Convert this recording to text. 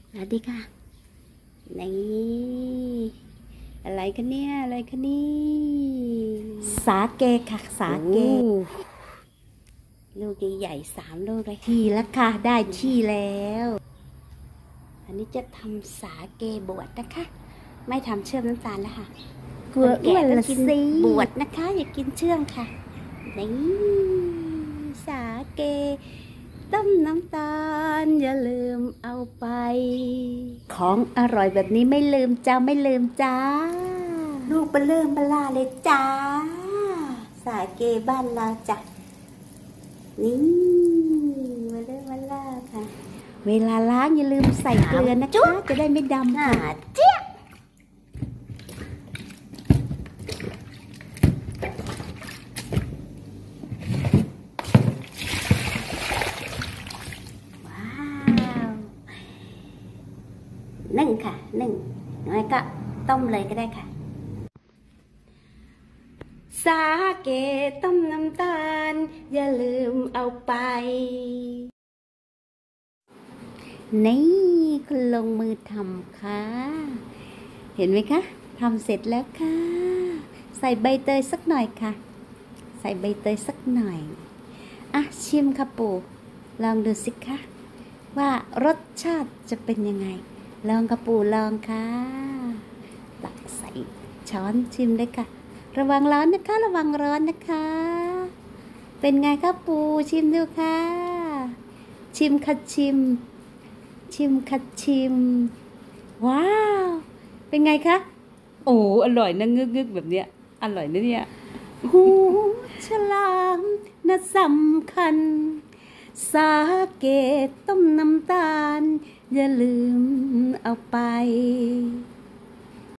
สวัสดีค่ะนี่อะไรกันเนี่ยอะไรกันนี่สาเกค่ะสาเกลูกใหญ่ๆ3 ลูกเลยที่แล้วค่ะได้ที่แล้วอันนี้จะทำสาเกบวชนะคะ ไม่ทำเชื่อมน้ำตาลแล้วค่ะกลัวอ้วนละกินสิบวชนะคะอย่ากินเชื่อมค่ะนี่สาเกต้มน้ำตาลอย่าลืมเอาไปของอร่อยแบบนี้ไม่ลืมจ้าไม่ลืมจ้าลูกเบลเริ่มเบลาเลยจ้าสาเกบ้านเราจ้ะนี่เบลเริ่มเบลาค่ะเวลาล้างอย่าลืมใส่เกลือนะคะจะได้ไม่ดำค่ะเจี๊ยบว้าวนึ่งค่ะนึ่งน้อยก็ต้มเลยก็ได้ค่ะสาเกต้มน้ำตาลอย่าลืมเอาไปนี่คุณลงมือทำค่ะเห็นไหมคะทำเสร็จแล้วค่ะใส่ใบเตยสักหน่อยค่ะใส่ใบเตยสักหน่อยอ่ะชิมค่ะปู่ลองดูสิคะว่ารสชาติจะเป็นยังไงลองค่ะปู่ลองค่ะตักใส่ช้อนชิมเลยค่ะระวังร้อนนะคะระวังร้อนนะคะเป็นไงครับปู่ชิมดูค่ะชิมค่ะชิมค่ะชิมว้าวเป็นไงคะโอ้อร่อยนะงึกแบบเนี้ยอร่อยนะเนี่ยหูฉลามน่ะสำคัญสาเกต้มน้ำตาลอย่าลืมเอาไป